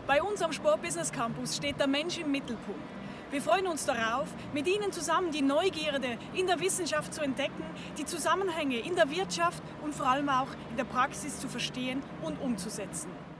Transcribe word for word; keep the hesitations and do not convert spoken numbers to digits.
Bei uns am Sport Business Campus steht der Mensch im Mittelpunkt. Wir freuen uns darauf, mit Ihnen zusammen die Neugierde in der Wissenschaft zu entdecken, die Zusammenhänge in der Wirtschaft und vor allem auch in der Praxis zu verstehen und umzusetzen.